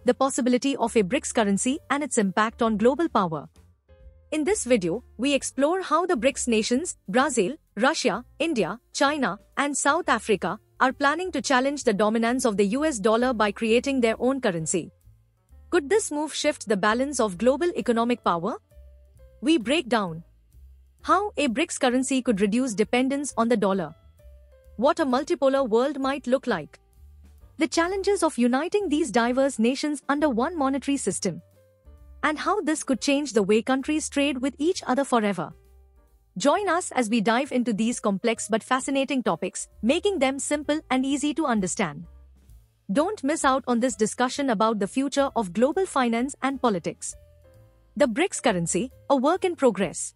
the possibility of a BRICS currency and its impact on global power. In this video, we explore how the BRICS nations, Brazil, Russia, India, China, and South Africa, are planning to challenge the dominance of the US dollar by creating their own currency. Could this move shift the balance of global economic power? We break down how a BRICS currency could reduce dependence on the dollar, what a multipolar world might look like, the challenges of uniting these diverse nations under one monetary system, and how this could change the way countries trade with each other forever. Join us as we dive into these complex but fascinating topics, making them simple and easy to understand. Don't miss out on this discussion about the future of global finance and politics. The BRICS currency, a work in progress.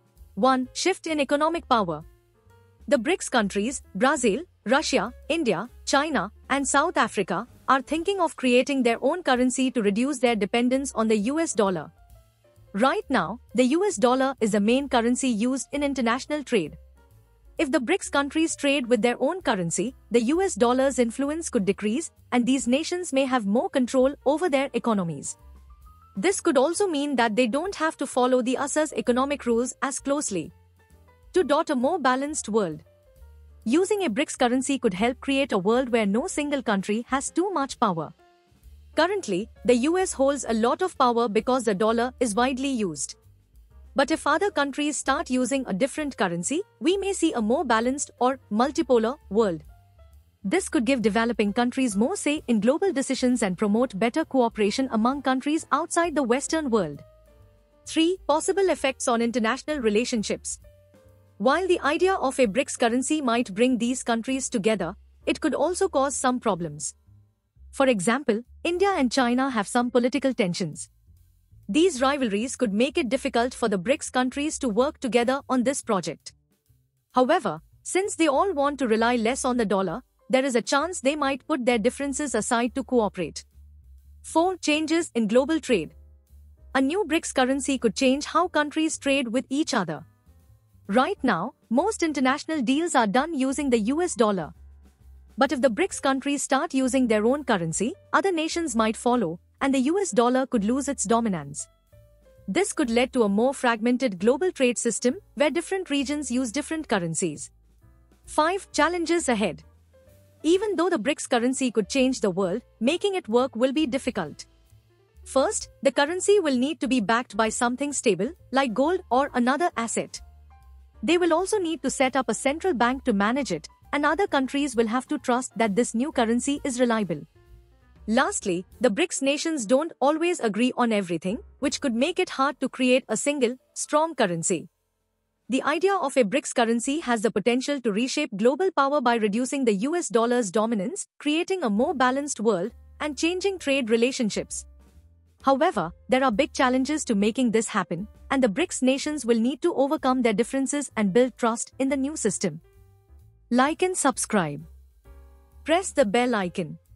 1. Shift in economic power. The BRICS countries, Brazil, Russia, India, China, and South Africa, are thinking of creating their own currency to reduce their dependence on the US dollar. Right now, the US dollar is the main currency used in international trade. If the BRICS countries trade with their own currency, the US dollar's influence could decrease, and these nations may have more control over their economies. This could also mean that they don't have to follow the US's economic rules as closely. 2. A more balanced world. Using a BRICS currency could help create a world where no single country has too much power. Currently, the US holds a lot of power because the dollar is widely used. But if other countries start using a different currency, we may see a more balanced or multipolar world. This could give developing countries more say in global decisions and promote better cooperation among countries outside the Western world. 3. Possible effects on international relationships. While the idea of a BRICS currency might bring these countries together, it could also cause some problems. For example, India and China have some political tensions. These rivalries could make it difficult for the BRICS countries to work together on this project. However, since they all want to rely less on the dollar, there is a chance they might put their differences aside to cooperate. 4. Changes in global trade. A new BRICS currency could change how countries trade with each other. Right now, most international deals are done using the US dollar. But if the BRICS countries start using their own currency, other nations might follow, and the US dollar could lose its dominance. This could lead to a more fragmented global trade system where different regions use different currencies. 5. Challenges ahead. Even though the BRICS currency could change the world, making it work will be difficult. First, the currency will need to be backed by something stable, like gold or another asset. They will also need to set up a central bank to manage it, and other countries will have to trust that this new currency is reliable. Lastly, the BRICS nations don't always agree on everything, which could make it hard to create a single, strong currency. The idea of a BRICS currency has the potential to reshape global power by reducing the US dollar's dominance, creating a more balanced world, and changing trade relationships. However, there are big challenges to making this happen, and the BRICS nations will need to overcome their differences and build trust in the new system. Like and subscribe. Press the bell icon.